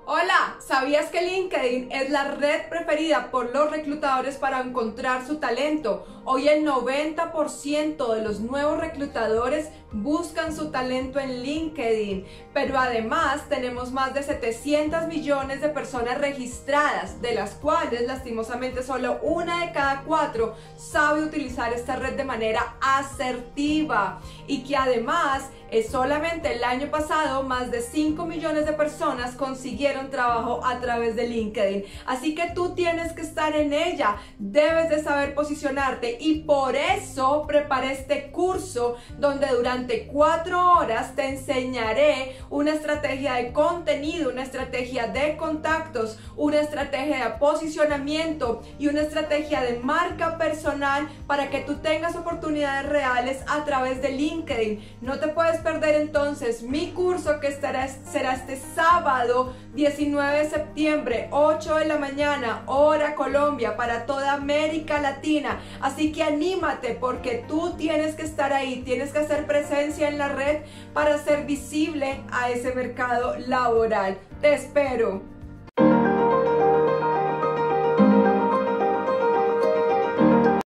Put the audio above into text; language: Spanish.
Hola, ¿sabías que LinkedIn es la red preferida por los reclutadores para encontrar su talento? Hoy el 90% de los nuevos reclutadores buscan su talento en LinkedIn, pero además tenemos más de 700 millones de personas registradas, de las cuales lastimosamente solo una de cada 4 sabe utilizar esta red de manera asertiva y que además solamente el año pasado más de 5 millones de personas consiguieron trabajo a través de LinkedIn. Así que tú tienes que estar en ella, debes de saber posicionarte y por eso preparé este curso donde durante 4 horas te enseñaré una estrategia de contenido, una estrategia de contactos, una estrategia de posicionamiento y una estrategia de marca personal para que tú tengas oportunidades reales a través de LinkedIn. No te puedes perder entonces mi curso que será este sábado 19 de septiembre, 8 de la mañana, hora Colombia, para toda América Latina. Así que anímate porque tú tienes que estar ahí, tienes que hacer presencia en la red para ser visible a ese mercado laboral. Te espero.